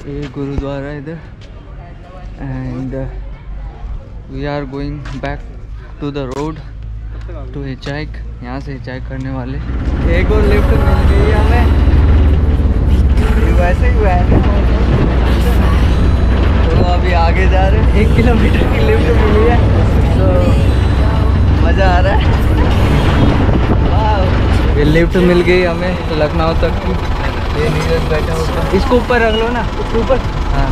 ये गुरुद्वारा इधर and we are going back to the road to hitchhike. यहाँ से हिचहाइक करने वाले। एक और लिफ्ट मिल गई हमें, वैसे ही हुआ है। तो अभी आगे जा रहे हैं, 1 किलोमीटर की लिफ्ट मिली है तो मज़ा आ रहा है। ये लिफ्ट मिल गई हमें तो लखनऊ तक की। ये नीरज बैठा होगा, इसको ऊपर रख लो ना, उसके ऊपर। हाँ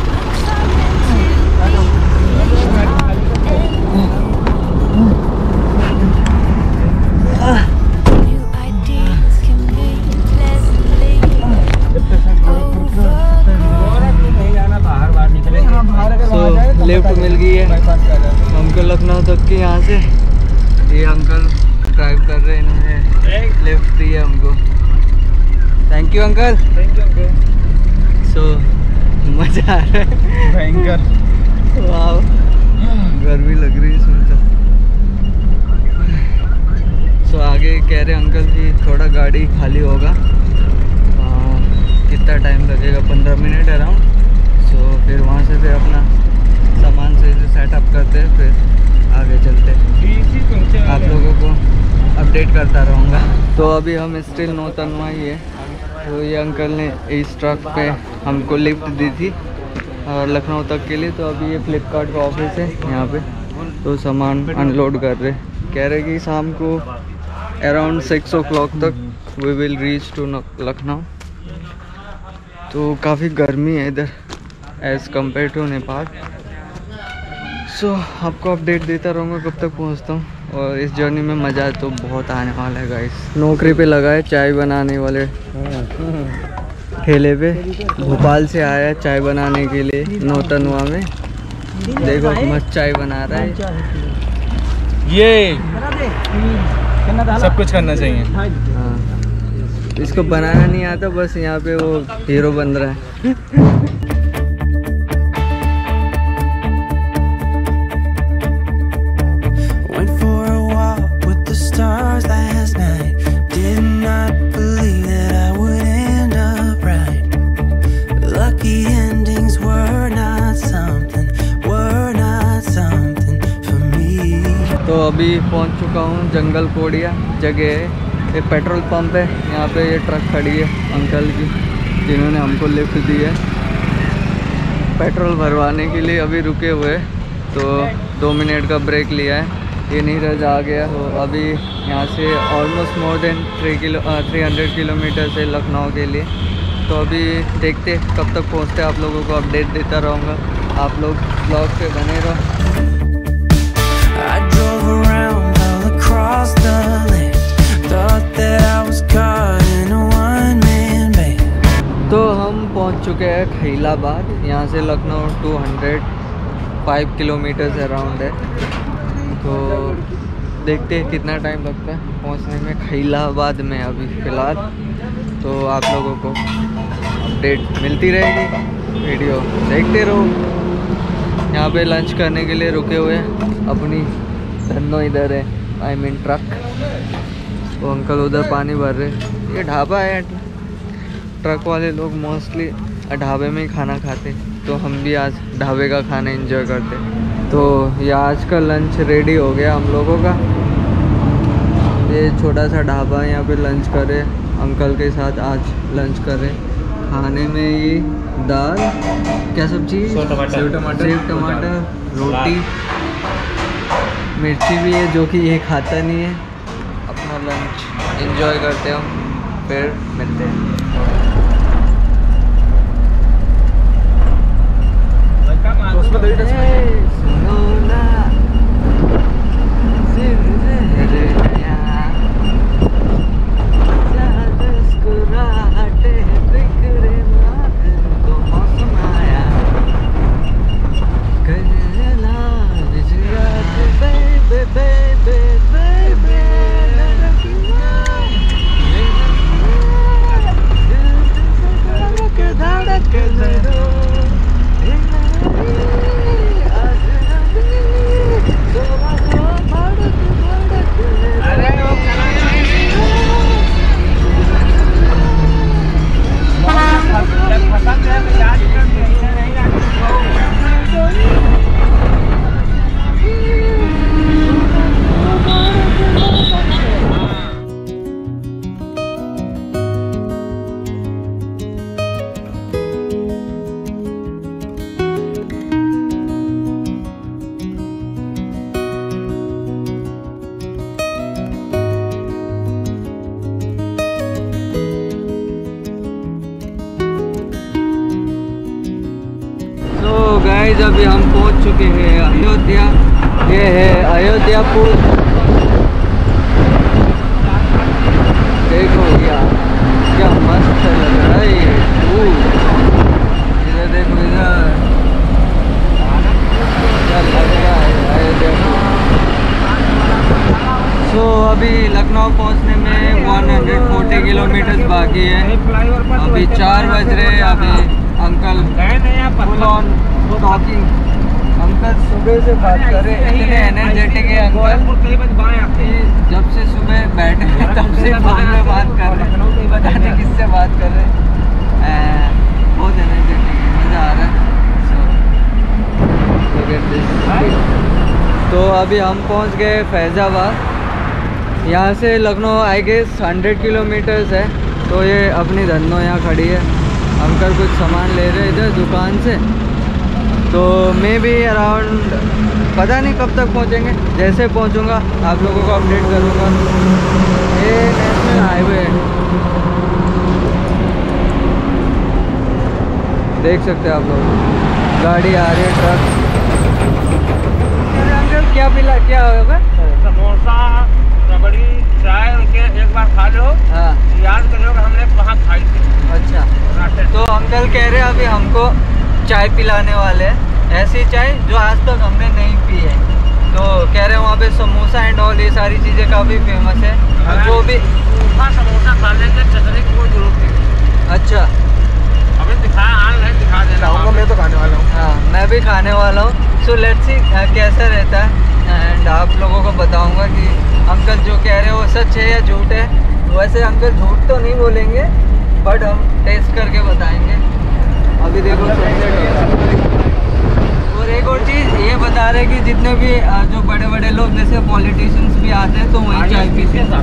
तो लिफ्ट मिल गई है हमको लखनऊ तक की। यहाँ से ये अंकल ड्राइव कर रहे हैं, इन्होंने लिफ्ट दी है हमको। Thank you uncle. Thank you uncle. So मज़ा आ रहा है भयंकर। वाह गर्मी लग रही है सुनकर। सो आगे कह रहे अंकल कि थोड़ा गाड़ी खाली होगा, कितना टाइम लगेगा, 15 मिनट अराउंड। सो फिर वहाँ से फिर अपना सामान से सेटअप करते हैं, फिर आगे चलते हैं। आप लोगों को अपडेट करता रहूँगा। तो अभी हम स्टिल नौतनवा ही है। तो ये अंकल ने इस ट्रक पे हमको लिफ्ट दी थी और लखनऊ तक के लिए। तो अभी ये फ्लिपकार्ट का ऑफिस है यहाँ पे, तो सामान अनलोड कर रहे। कह रहे कि शाम को अराउंड 6 o'clock तक we will reach to Lucknow. तो काफ़ी गर्मी है इधर as compare to Nepal. So आपको अपडेट देता रहूँगा कब तक पहुँचता हूँ। और इस जर्नी में मज़ा तो बहुत आने वाला है गाइस। नौकरी पे लगा है चाय बनाने वाले ठेले पे, भोपाल से आया है चाय बनाने के लिए नौतनवा में। देखो मस्त चाय बना रहा है। ये सब कुछ करना चाहिए। हाँ इसको बनाना नहीं आता, बस यहाँ पे वो हीरो बन रहा है। तो अभी पहुंच चुका हूं जंगल कोडिया जगह है। एक पेट्रोल पंप है यहाँ पे। ये ट्रक खड़ी है अंकल की जिन्होंने हमको लिफ्ट दी है पेट्रोल भरवाने के लिए। अभी रुके हुए तो 2 मिनट का ब्रेक लिया है। ये नीरज आ गया। तो अभी यहाँ से ऑलमोस्ट मोर देन 300 किलोमीटर से लखनऊ के लिए। तो अभी देखते कब तक पहुँचते, आप लोगों को अपडेट देता रहूँगा। आप लोग ब्लॉग पे बने रहो। I drove around all across the land, thought that I was caught in a one-man band. तो हम पहुंच चुके हैं खैलाबाद। यहाँ से लखनऊ 205 किलोमीटर अराउंड है। तो देखते हैं कितना टाइम लगता है पहुंचने में खैलाबाद में अभी फ़िलहाल। तो आप लोगों को अपडेट मिलती रहेगी, वीडियो देखते रहो। यहाँ पे लंच करने के लिए रुके हुए हैं। अपनी धन्नो इधर है, आई मीन ट्रक। वो अंकल उधर पानी भर रहे। ये ढाबा है, ट्रक वाले लोग मोस्टली ढाबे में ही खाना खाते। तो हम भी आज ढाबे का खाना एंजॉय करते। तो ये आज का लंच रेडी हो गया हम लोगों का। ये छोटा सा ढाबा है, यहाँ पे लंच करे अंकल के साथ आज लंच करे। खाने में ये दाल, क्या सब्जी, सेव टमाटर, रोटी, मिर्ची भी है जो कि ये खाता नहीं है। अपना लंच एंजॉय करते हम, फिर मिलते हैं। गाइस अभी हम पहुंच चुके हैं अयोध्या। ये है अयोध्या पुल। देखो यार क्या मस्त लग रहा है ये पुल। इधर देखो इधर क्या लग रहा है अयोध्या पुल। सो अभी लखनऊ पहुंचने में 140 किलोमीटर बाकी है। अभी 4 बज रहे। अभी uncle full on talking. Uncle सुबह से बात कर रहे हैं, इतने एनर्जेटिक है अंकल कि जब से सुबह बैठे हैं तब से फोन में बात कर रहे हैं, पता नहीं किससे बात कर रहे हैं। बहुत एनर्जेटिक है, मज़ा आ रहा है। तो अभी हम पहुंच गए फैज़ाबाद। यहाँ से लखनऊ आई गेस 100 किलोमीटर्स है। तो ये अपनी धन्नो यहाँ खड़ी है। अंकल कुछ सामान ले रहे इधर दुकान से। तो मैं भी अराउंड पता नहीं कब तक पहुँचेंगे। जैसे पहुँचूँगा आप लोगों को अपडेट करूँगा। ये नेशनल हाईवे है, देख सकते हैं आप लोग। गाड़ी आ रही है, ट्रक। अंकल क्या होगा? समोसा, रबड़ी, चाय उनके एक बार खा लो। हाँ, याद करो कि हमने वहाँ खाई थी। अच्छा। तो अंकल कह रहे हैं अभी हमको चाय पिलाने वाले हैं, ऐसी चाय जो आज तक हमने नहीं पी है। तो कह रहे हैं वहाँ पे समोसा एंड ऑल ये सारी चीज़ें काफ़ी फेमस है। और जो भी समोसा खा लेंगे, चटनी की कोई जरूरत नहीं। अच्छा, अभी दिखा देना। मैं तो खाने वाला हूँ। हाँ, मैं भी खाने वाला हूँ। सो लेट्स सी कैसा रहता है एंड आप लोगों को बताऊँगा कि अंकल जो कह रहे हैं वो सच है या झूठ है। वैसे अंकल झूठ तो नहीं बोलेंगे बट हम टेस्ट करके बताएंगे। अभी देखो और एक और चीज़ ये बता रहे कि जितने भी जो बड़े बड़े लोग जैसे पॉलिटिशियंस भी आते हैं तो वहीं चाय पीते हैं।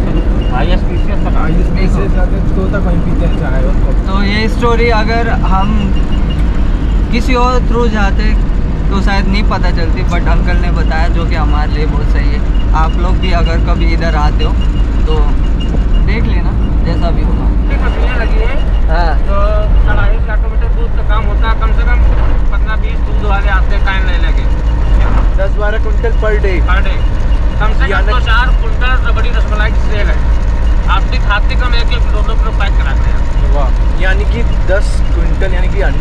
तो ये स्टोरी अगर हम किसी और थ्रू जाते तो शायद नहीं पता चलती, बट अंकल ने बताया जो कि हमारे लिए बहुत सही है। आप लोग भी अगर कभी इधर आते हो तो देख लेना जैसा भी होगा। मछलियाँ लगी है। हाँ, तो 250 मीटर दूध का काम होता है। कम से कम 15-20 दूध वाले आते हैं, टाइम नहीं लगे। 10-12 कुंटल पर डे। कम से कम 2-4 कुंटल रबड़ी रसमलाई की सेल है। आप खाते कम 1-1 2-2 किलो पैक कराते हैं। वाह, यानी कि 10 कुंटल यानी कि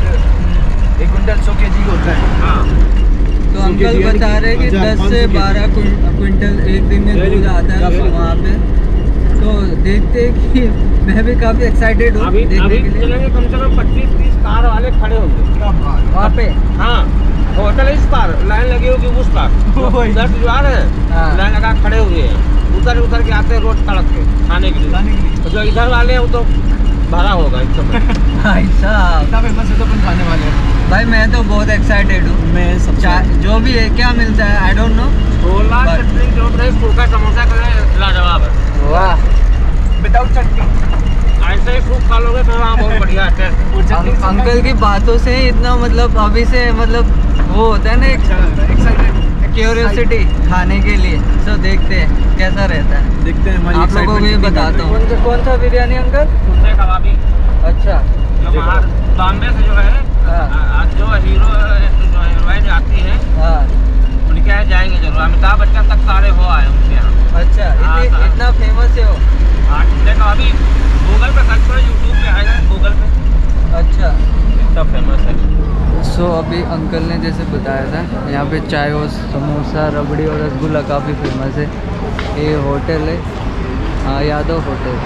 1 कुंटल 100 kg होता है। हाँ, तो अंकल बता रहे कि 10 से 12 क्विंटल एक दिन में दूध आता है वहाँ पे। तो देखते हैं कि मैं भी काफ़ी एक्साइटेड हूँ अभी देखने के लिए। चलेंगे। कम से कम 25-30 कार वाले खड़े होंगे वहाँ पे। हाँ, होटल इस पार लाइन लगी होगी, उस पार उधर जो आ रहे हैं लाइन लगा खड़े हुए हैं। उधर के आते हैं रोड सड़क के खाने के लिए। जो इधर वाले हैं वो तो भरा होगा इस समय। ऐसा फेमस है तो अपन खाने वाले हैं। भाई मैं तो बहुत एक्साइटेड हूँ। मैं सब जो भी है क्या मिलता है आई डोंट नो। छोला चटनी जो फूका समोसा का लाजवाब है। वाह, विदाउट चटनी ऐसे ही खूब खा लोगे तो वहाँ बहुत बढ़िया है। अंकल की बातों से इतना मतलब अभी से मतलब वो होता है ना एक क्यूरियोसिटी खाने के लिए। तो देखते हैं कैसा रहता है। देखते हैं हमारी आप लोगों को भी बताता हूँ। कौन सा बिरयानी अंकल? कुल्चे कबाबी अच्छा, जो बाहर बॉम्बे से जो है जो हीरो जो हीरोइन आती है हाँ, उनके यहाँ जाएंगे जरूर। अमिताभ बच्चन तक सारे हो आए उनके यहाँ। अच्छा, इतना फेमस है वो। हाँ, कुल्चे कबाबी गूगल पे सर्च करो, यूट्यूब पे आएगा गूगल पे। अच्छा, सब फेमस है। सो अभी अंकल ने जैसे बताया था यहाँ पे चाय और समोसा, रबड़ी और रसगुल्ला काफ़ी फेमस है। ये होटल है यादव होटल।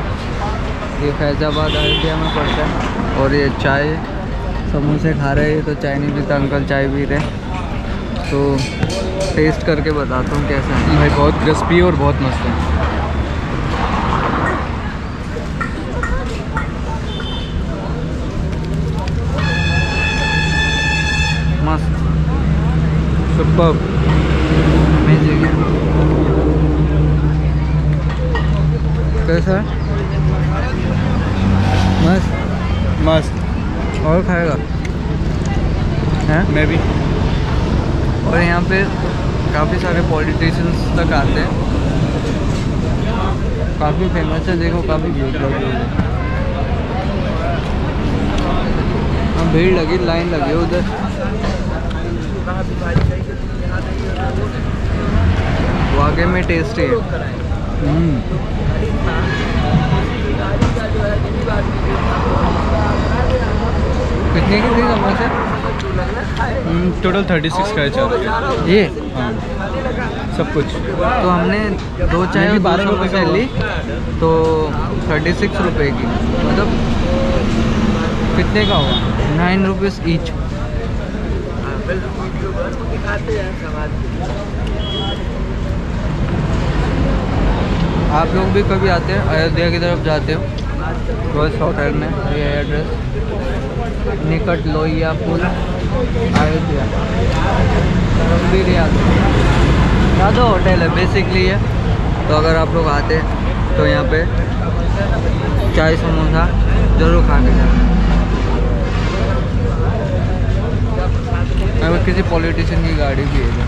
ये फैज़ाबाद अयोध्या में पड़ता है। और ये चाय समोसे खा रहे हैं तो चाय नहीं पीता अंकल, चाय पी रहे। तो टेस्ट करके बताता हूँ कैसा है। भाई बहुत क्रिस्पी और बहुत मस्त है। मस्त, सुपर्ब, अमेजिंग है। कैसा है? मस्त मस्त। और खाएगा हैं? मैं भी। और यहाँ पे काफ़ी सारे पॉलिटिशियंस तक आते हैं। काफ़ी फेमस है, देखो काफ़ी भीड़ लगी हुई है। भीड़ लगी, लाइन लगी है उधर। वाकई में टेस्टी है। कितने की थी समोसे? टोटल 36 का है चार्ज ये सब कुछ। तो हमने 2 चाय और 12 रुपये से ली तो 36 रुपये की, मतलब कितने का हुआ? 9 रुपीज़ ईच। आप लोग भी कभी आते हैं अयोध्या की तरफ जाते हो रोज होटल में, ये एड्रेस निकट लोहिया पुल अयोध्या भी यादव होटल है बेसिकली है। तो अगर आप लोग आते हैं तो यहाँ पे चाय समोसा ज़रूर खा के जाना। अगर किसी पॉलिटिशियन की गाड़ी भी है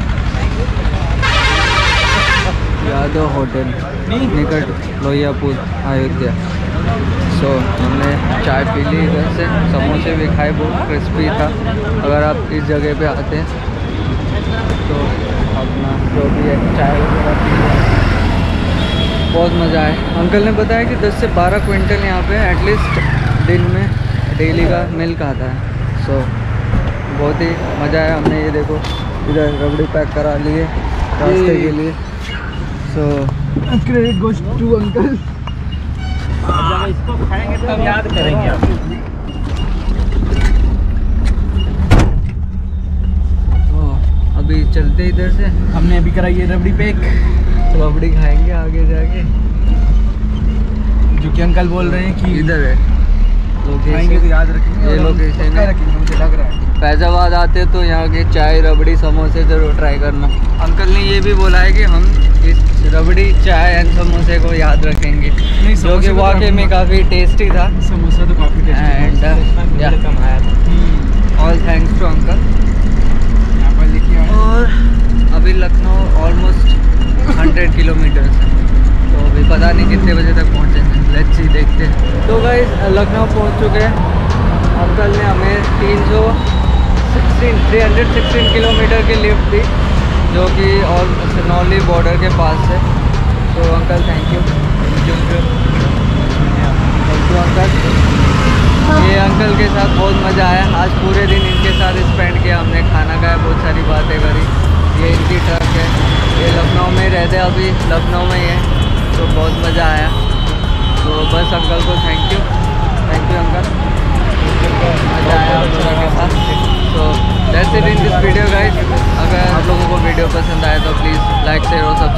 यादव होटल निकट लोहिया पुल अयोध्या। सो हमने चाय पी ली इधर से, समोसे भी खाए, बहुत क्रिस्पी था। अगर आप इस जगह पे आते हैं तो अपना जो भी है चाय वगैरह पी लें, बहुत मज़ा आए। अंकल ने बताया कि 10 से 12 क्विंटल यहाँ पे एटलीस्ट दिन में डेली का मिल्क आता है। सो बहुत ही मज़ा आया। हमने ये देखो इधर रबड़ी पैक करा लिए रास्ते के लिए। So credit goes to uncle. जब इसको खाएंगे तब याद करेंगे आप। अभी चलते इधर से, हमने अभी कराई है रबड़ी पैक, रबड़ी खाएंगे आगे जाके, जो कि अंकल बोल रहे हैं कि इधर है खाएंगे तो याद रखेंगे। ये लोकेशन है, रखेंगे, मुझे लग रहा है। फैजाबाद आते तो यहाँ के चाय रबड़ी समोसे ज़रूर ट्राई करना। अंकल ने ये भी बोला है कि हम इस रबड़ी चाय एंड समोसे को याद रखेंगे, जो कि वाकई में काफ़ी टेस्टी था। समोसा तो काफ़ी टेस्टी एंड कम आया था। All thanks to uncle. और अभी लखनऊ ऑलमोस्ट 100 किलोमीटर है, तो अभी पता नहीं कितने बजे तक पहुँचेंगे। लेट्स सी, देखते हैं। तो गाइस लखनऊ पहुँच चुके हैं। अंकल ने हमें 316 किलोमीटर की लिफ्ट दी, जो कि और सनौली बॉर्डर के पास है। तो अंकल थैंक यू अंकल। ये अंकल के साथ बहुत मज़ा आया। आज पूरे दिन इनके साथ स्पेंड किया हमने, खाना खाया, बहुत सारी बातें करी। ये इनकी ट्रक है, ये लखनऊ में रहते, अभी लखनऊ में ही है, तो बहुत मज़ा आया। तो बस अंकल को थैंक यू अंकल, मज़ा आया आप लोगों के साथ। तो that's it in this video guys. अगर आप लोगों को वीडियो पसंद आए तो प्लीज़ लाइक शेयर और सब्सक्राइब